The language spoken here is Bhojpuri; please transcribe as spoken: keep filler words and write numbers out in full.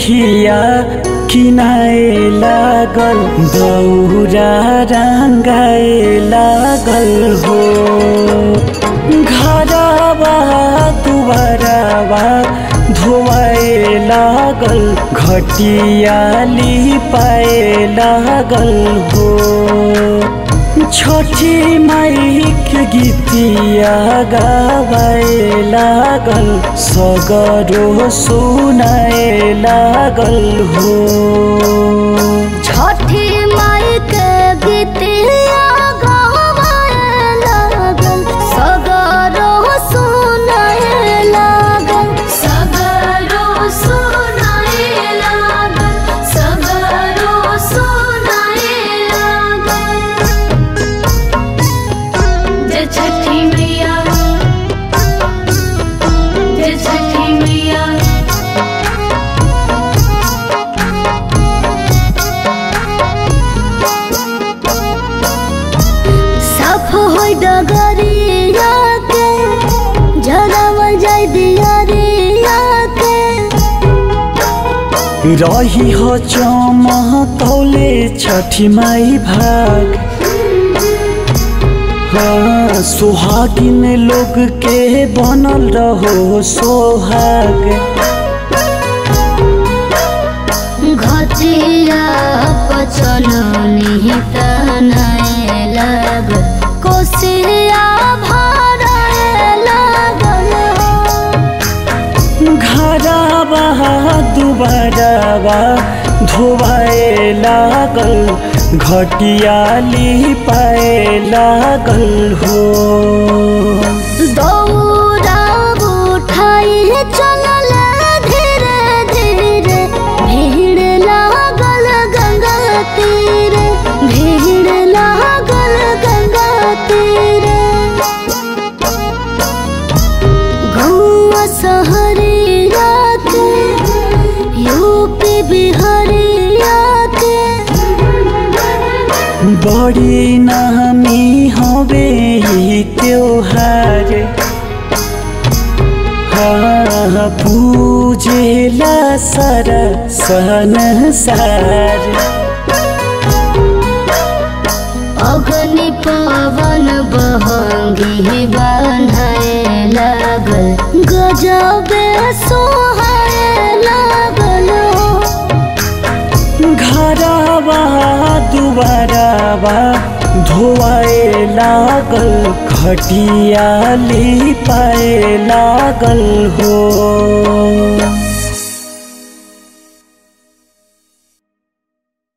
कोठिया किनाए लागल, दौरा रंगाए लागल हो। घरवा दुआरवा धोआए लागल, घटिया लिपाए लागल हो। छठी माई के गीतिया गावाए लागल, सगरो सुनाए लागल हो। छठी माई के गीतिया गावाए लागल, सगरो सुनाए लागल, सगरो सुनाए लागल, सगरो सुनाए लागल। जय छठी मैया, जय छठी मैया। साफ होई डगरिया के, जरावल जाय दियारिया के। रही हो चमकौले छठी माई भाग, हाँ सुहागिन लोग के बनल रहो सोहाग। घटिया पचलनी तनाए लागल, कोसिया भराए लागल। घरवा दुआरवा धोआए लागल, घटिया लिपाए लागल हो। दौरा उठाई चलल धीरे धीरे, भीड़ लागल गंगा तीरे, भीड़ लागल गंगा तीरे। गौआ शहरिया के, यूपी बिहारिया के। बड़ी नामी हवे ई त्योहार, हाँ पूजेला सारा संसार। अग्नि पवन बहंगी बन्हाए लागल, गजबे सोहाए लागल। घरवा दुआरवा धोआए लागल, घटिया लिपाए लागल हो।